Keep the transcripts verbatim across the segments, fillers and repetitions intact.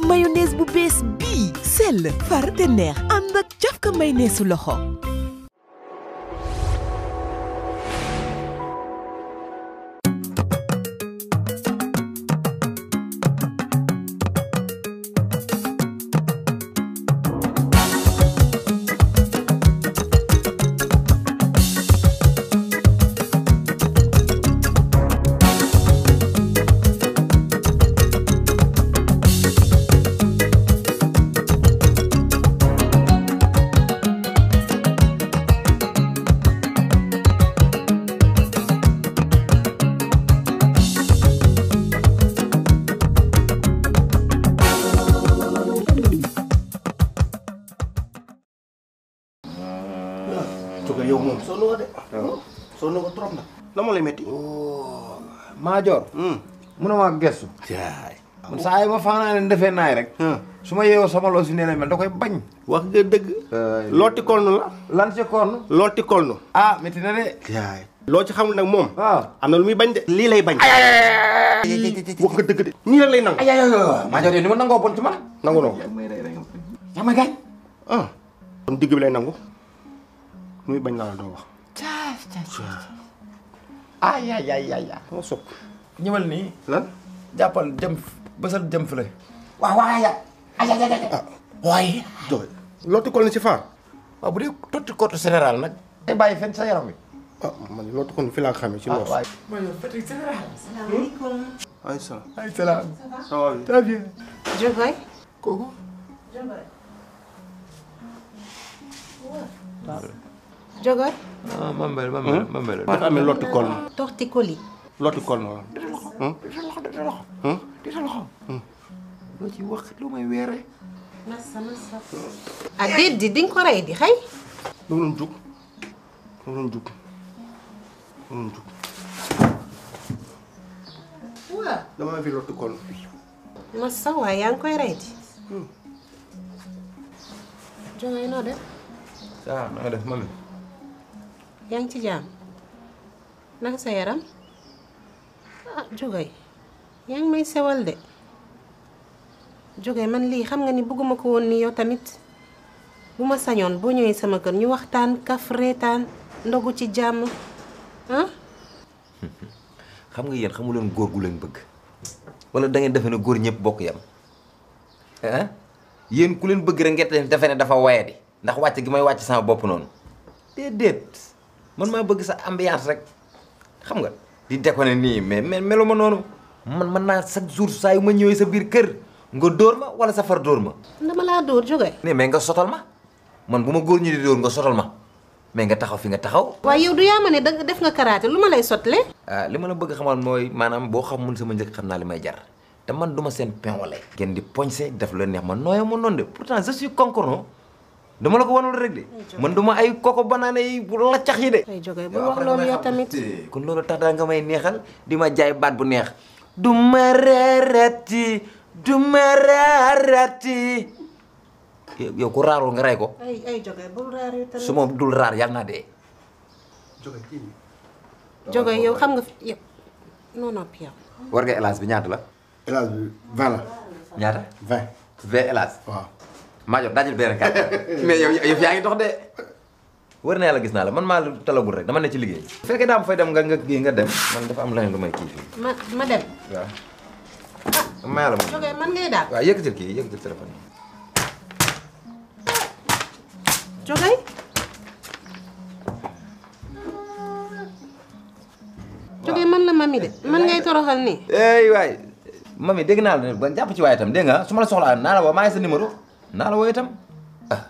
mayonnaise bu bees bii sell far te neex ànd ak cafka mayonnaise su loxo. yow moom sonn nga de. sonn nga trop nag. la ma lay metti. Maajoor. mun a maa gestu. jaay man saa yi ma faanaa ne defee naay rek. su ma yeewoo sama loo si nee na mel da koy bañ. wax nga dëgg. looti kolnu la. lan ci kolnu. looti kolnu. ah métti na de. jaay loo ci xamul nag moom. waaw am na lu muy bañ de. lii lay bañ. wax nga dëgg de. nii rek lay nangu. ay ay ay Maajoor yow ni ma nangoo bon ci man. nangu noo. yaa ma gaañ. ah. kon digg bi lay nangu. muy bañ laa la doo wax. caa caa ay ay ay ay ay. moo sopp. ñëwal nii. lan. jàppal jëm bësal jëm fële. waaw waaw ay ay ay ay. ah waaye. doy looti kolnu ci faar. waaw bu dee totti kottu général nag. day bàyyi fenn sa yaram wi. ah man looti kolnu fi laa xamee ci noos. waay man yow Fatick général. salaamaaleykum. ay salaam. ay salaam. ça va bien. très bien. Jogoy. kooku. Jogoy. Jogoy. ah Mambel Mambel Mambel. dafa amee looti kolnu. torticolis. looti kolnu la. di sa loxo di sa loxo di sa loxo. loo ci wax lu may weeree. massa massa. ah déet di di nga ko rey di xëy. da nga doon jug da nga doon jug da nga doon jug. waaw. dama fi looti kolnu. massa waaye yaa ngi koy rey di. Jogoy noo def. ah na nga def mami. yaa ngi ci jaam. naka sa yaram. ah Jogoy. yaa ngi may sewal de. Jogoy man lii xam nga ni bëgguma ko woon ni yow tamit. bu ma sañoon boo ñëwee sama kër ñu waxtaan kaf reetaan ndogu ci jàmm ah. xam nga yéen xamu leen góor gu leen bëgg wala da ngeen defe ne góor ñëpp bokk yam ah yéen ku leen bëgg rek ngeen defe ne dafa wayadi ndax wàcc gi may wàcc sama bopp noonu déedéet man maa bëgg sa ambiance rek xam nga di déconner nii mais mais melu ma noonu man mën naa chaque jour saa yu ma ñëwee sa biir kër nga dóor ma wala sa far dóor ma. dama laa dóor Jogoy. mais mais nga sotal ma man bu ma góor ñi di dóor nga sotal ma mais nga taxaw fi nga taxaw. waaye yow du yaa ma ne da def nga karaté lu ma lay sotle. ah li ma la bëgg xamal mooy maanaam boo xam mun sama njëkk xam naa li may jar te man du ma seen pain wala ngeen di poñse def la neex ma nooyo ma noonu de pourtant je suis concordant dama la ko wanul rek de man du ma ay koko banaane yi bu laccax yi de. ay Jogoy bu wax loolu yow tamit. kon loolu tax daa nga may neexal di ma jaay baat bu neex. du ma reerati du ma reerati yow ku raarul nga rey ko. ay ay Jogoy bul raar yow tamit. su ma dul raar yàlla naa dee. Jogoy yow xam nga fi yow non non yow. war nga hélas bi ñaata la. hélas bi vingt la. ñaata. vingt. vingt hélas. waaw. Maajoor dajul benn kàtt mais yow yow yaa ngi dox de. war na yàlla gis naa la man maa talagul rek dama ne ci liggéey. bu fekkee daa am fay dem nga nga kii nga dem man dafa am leneen lu may kii fii. ma ma dem. waaw. ah ma yàlla moom. Jogoy man ngay daal. waaw yëkkatil kii yëkkatil téléphone yi. Jogoy. Jogoy man la mami de man ngay toroxal nii. ey waay mami dégg naa la ne ba jàpp ci waaye itam dégg nga su ma la soxlaa naa la woo maa ngi sa numéro naa la woo itam ah.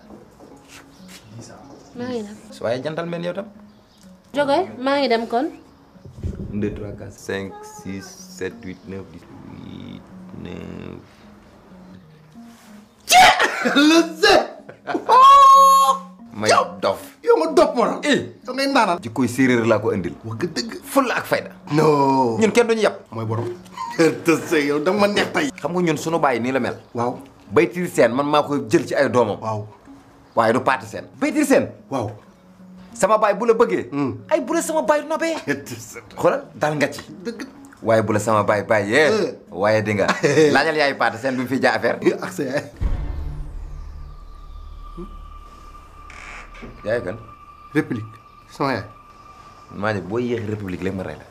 maa ngi dem. su waaye jantal mel yow itam. Jogoy maa ngi dem kon. un deux trois quatre cinq six sept huit neuf dix huit neuf. le zé. may dof. yow ma dopp ma la. eh yow ngay ndaanal. ci koy séeréer laa ko indil. wax nga dëgg. fulla ak fayda. non. ñun kenn duñu yàpp. mooy borom. te sëy yow da nga ma neex tey. xam nga ñun sunu bàyyi nii la mel. waaw. Baytir Seen man maa koy jël ci ay doomam. waaw. waaye du paati seen. Baytir Seen. waaw. sama baay bu la bëggee. ay bu la sama baay nobee. xoolal dal nga ci. dëgg. waaye bu la sama baay baay yee waaye di nga laajal yaay paate seen bi mu fi ja affaire ak sa yaay yaay kan république sama yaay maa ne boo yéexi république léegi ma rey la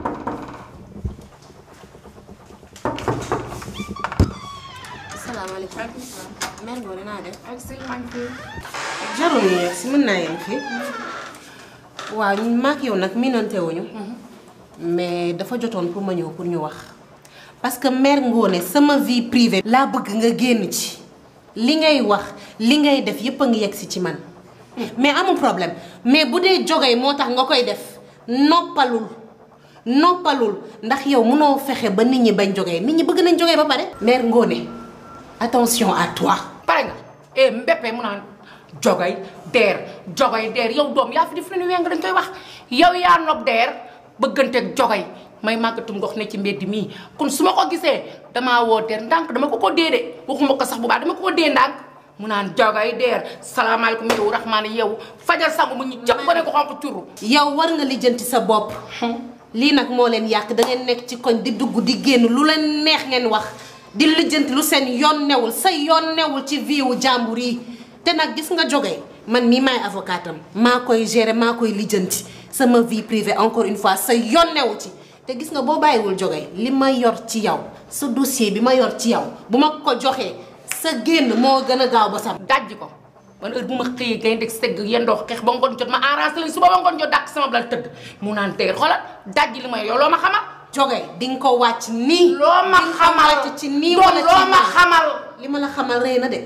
asalaamaaleykum mère Ngoné naa def jarul ñu yegg si mën naa yem fii waaw maak yow nag miinante wuñu mais dafa jotoon pour ma ñëw pour ñu wax parce que mère Ngoné sama vie privée laa bëgg nga génn ci li ngay wax li ngay def yépp a ngi yegg si ci man mais amul problème mais bu dee jógee moo tax nga koy def noppalul noppalul ndax yow mënoo fexe ba nit ñi bañ jógee nit ñi bëgg nañ jógee ba pare mère Ngoné attention à toi pare nga eh Mbeppe mu naan jogay deer jogay deer yow doom yaa fi def lu weng dañ koy wax yow yaa nopp deer bëgganteeg jogay may màggatum ngox ne ci mbedd mii kon su ma ko gisee damaa woo deer ndànk dama ko ko dee de waxuma ko sax bu baax dama ko ko dee ndànk mu naan jogay deer salaamaaleykum yow rahmaani yow fajal sangu mu ñu jëpp ba ne ko xonq curru yow war nga lijjanti sa bopp lii nag moo leen yàq da ngeen nekk ci koñ di dugg di génn lu leen neex ngeen wax di lijjanti lu seen yoon newul sa yoon newul ci vie wu jàmbur yi te nag gis nga jógee man mii maay avocatam maa koy gérer maa koy lijjanti sama vie privée encore une fois sa yoon newu ci te gis nga boo bàyyiwul jógee li ma yor ci yow sa dossier bi ma yor ci yow bu ma ko joxee sa génn moo gën a gaaw ba sam dajji ko man heure bu ma xëyee gaynde ak segg yendoo xeex ba ngoon jot ma arrangé leen suba ba ngoon jot dàq sama blal tëdd mu naan deer xoolal dajji li may yow loo ma xamal jógee di nga ko wàcc nii loo ma xamal wàcc ci nii wala ci loo ma xamal li ma la xamal rëy na de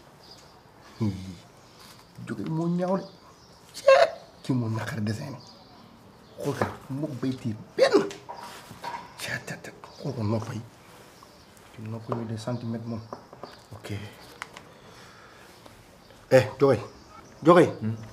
jóge moo ñaaw de ci moo naqar dessin xool ka mook bay tiir benn catat xool ko noppa yi ci noppa yi des centimètres moom ok eh jóge jóge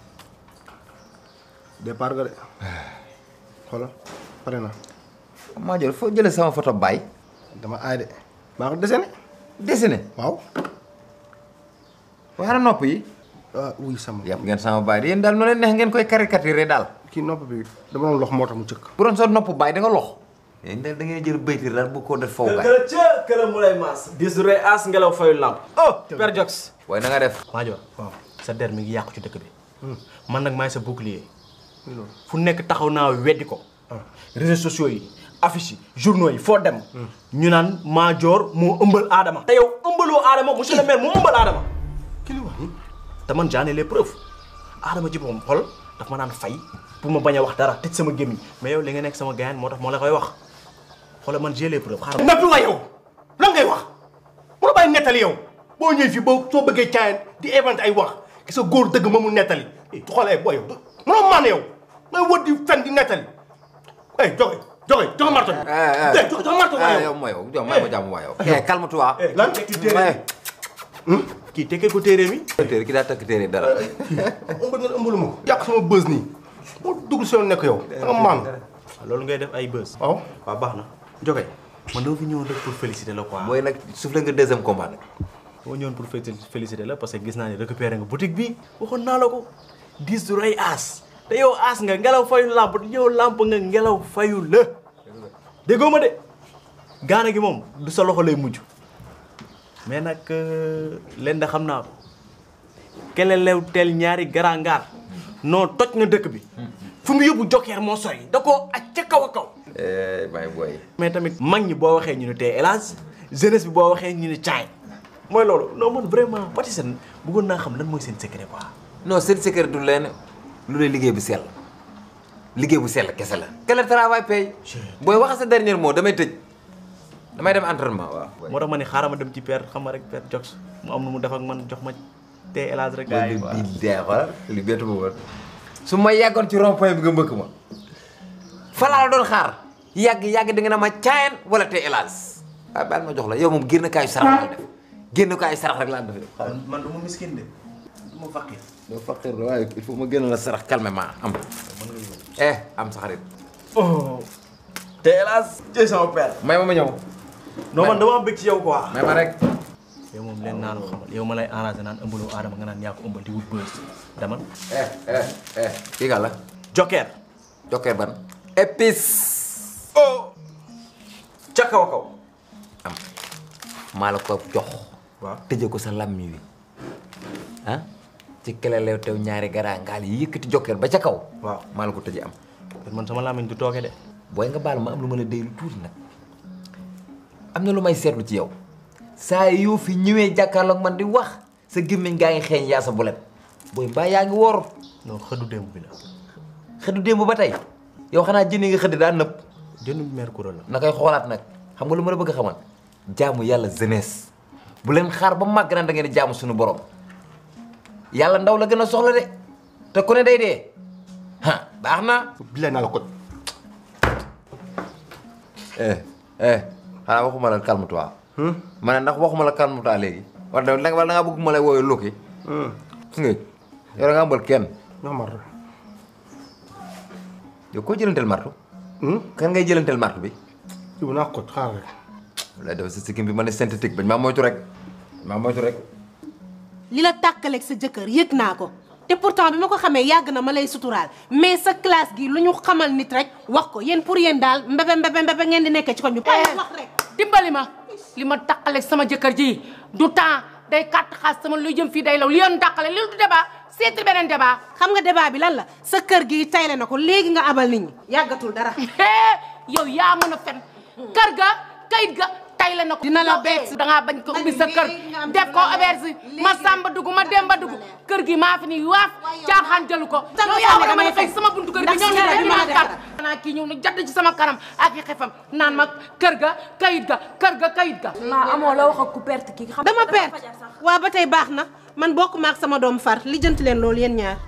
départ ga de xoolal pare na maa jël foo jëlee sama photo baay dama aay de maa ko dessiné dessiné waaw waaye nopp yi ah wuy sama yàpp ngeen sama baay di yéen daal noo leen neex ngeen koy caricaturé daal kii nopp bi dama doon lox moo tax mu cëkk bu doon sa nopp baay da nga lox yéen daal da ngeen jël baytir daal bu ko def foofu baay kër ca kër mu lay maas dis rey as ngelaw fayu lamp oh Père Jox waaye na nga def Madior waaw sa der mi ngi yàqu ci dëkk bi man nag maay sa bouclier fu nekk taxaw naa weddi ko réseaux sociaux yi affiche yi journaux yi foo dem ñu naan Madior moo ëmbal Adama te yow ëmbaloo Adama monsieur le maire moo ëmbal Adama ki li wax ni te man j'en ai les preuves Adama ci moom xol daf ma naan fay pour ma bañ a wax dara tëj sama gémmiñ mais yow li nga nekk sama gayaan moo tax moo la koy wax xoolal man j'ai les preuves xaaral nappi nga yow lan ngay wax mu la bàyyi nettali yow boo ñëwee fii boo soo bëggee caayan di inventé ay wax gis nga góor dëgg ma mu nettali xoolee boo yow mënoo maan yow ngay wër di fen di nettali eh joxe joxe joxe marto bi eh joxe marto bi yow mooy yow jox may ma jàmm waa yow calme toi lan kii tekkee ko téere mi téere ki daa takk téere dara ëmbal nga ëmbalu ma ko yàq sama bës nii moo dugg si yoon nekk yow da nga maan loolu ngay def ay bës waaw waaw baax na joxe man dama fi ñëwoon rek pour féliciter la quoi mooy nag soufflé nga deuxième combat nag dama ñëwoon pour féliciter la parce que gis naa ne récupéré nga boutique bi waxoon naa la ko dis du rey aas te yow aas nga ngelaw fayu lamp yow lamp nga ngelaw fayu la déggoo ma de gaana gi moom du sa loxo lay mujj mais nag leen da xam naa ko kele lew teel ñaari garangaar non toj nga dëkk bi fu mu yóbbu jokkeer moo sori da koo aj ca kaw a kaw bàyyi booy mais tamit mag ñi boo waxee ñu ne tey hélas jeunesse bi boo waxee ñu ne caay mooy loolu non man vraiment Patisen bëggoon naa xam lan mooy seen secret quoi non seen secret du leen lu lay liggéey bu sell liggéey bu sell kese la que le travail paye booy wax sa dernier mot damay tëj damay dem entraînement waaw moo tax ma ne xaaral ma dem ci père xam nga rek père Jox mu am nu mu def ak man jox ma tey hélas rek gars yi bi dee xoolal li bettu ma woon su ma yàggoon ci rond point bi nga mbëkk ma fa laa la doon xaar yàgg yàgg di nga ne ma caayan wala tey hélas waaye baal ma jox la yow moom génn kaayu sarax laa def génn kaayu sarax rek laa def man du ma miskin de du ma faqir doo faqir la waaye il faut ma génn la sarax calmement am eh am sa xarit oh te hélas ci sama père may ma ma ñëw non man dama bëgg ci yow quoi may ma rek yow moom leen naa la xamal yow ma lay arrangé naan ëmbaloo Adama nga naan yaa ko ëmbal di wut bës dama eh eh eh kii nga la Joker jokkee ban épice oh ca kaw kaw am maa la ko jox waaw tëje ko sa lammi wi ah ci kelelew tew ñaari garangaal yi yëkkati jokkeel ba ca kaw waaw maa la ko tëje am man sama lamiñ du tooke de booy nga baal ma am lu mën a déy lu tuuti nag am na lu may seetlu ci yow saa yoo fi ñëwee jàkkaarloog man di wax sa gémmiñ gaa ngi xeeñ yaa sa bulet booy mbaa yaa ngi woor non xëdu démb bi la xëdu démb ba tey yow xanaa jëni nga xëdd daa nëpp jënu mercure la na koy xoolaat nag xam nga lu ma la bëgg a xamal jaamu yàlla jeunesse bu leen xaar ba màgg naan da ngeen di jaamu suñu borom yàlla ndaw la gën a soxla de te ku ne day dee ah baax na. bilaay naa la ko. eh eh xanaa waxuma la calme toi. ma ne ndax waxuma la calme toi léegi. wala da nga wala da ngaa bëgg ma lay wooyee Loki. gis nga yow da ngaa mbal kenn. non marto. yow koo jëlanteel martu. kan ngay jëlanteel martu bi. yow naa ko xaaral rek. wala dafa sa sikkim bi ma ne synthétique bañ maa moytu rek maa moytu rek. li la tàkkaleeg sa jëkkër yëg naa ko te pourtant bi ma ko xamee yàgg na ma lay suturaal mais sa classe gi lu ñu xamal nit rek wax ko yéen pour yéen daal mbebe mbebe mbebe ngeen di nekkee ci ko ñu koy wax rek. dimbali ma li ma tàkkaleeg sama jëkkër ji du temps day kàtt xaas sama lu jëm fii day law li yoon tàkkale li du débat seeti beneen débat. xam nga débat bi lan la sa kër gi tayle na ko léegi nga abal nit ñi yàggatul dara. yow yaa mën a fen kër ga kayit ga tayle na ko. dina la bett da ngaa bañ ko ubbi sa kër def ko auberge ma samba dugg ma demba dugg kër gi maa fi ni waaf caaxaan jëlu ko. yow yaa war a mën a xëy sama buntu kër gi ñëw ne di ma kat xanaa kii ñëw ne jadd ci sama kanam ak i xefam naan ma kër ga kayit ga kër ga kayit ga. maa amoo la wax ak ku perte kii. xam dama perte waaw ba tey baax na man bokk ma ak sama doom far lijjanti leen loolu yéen ñaar.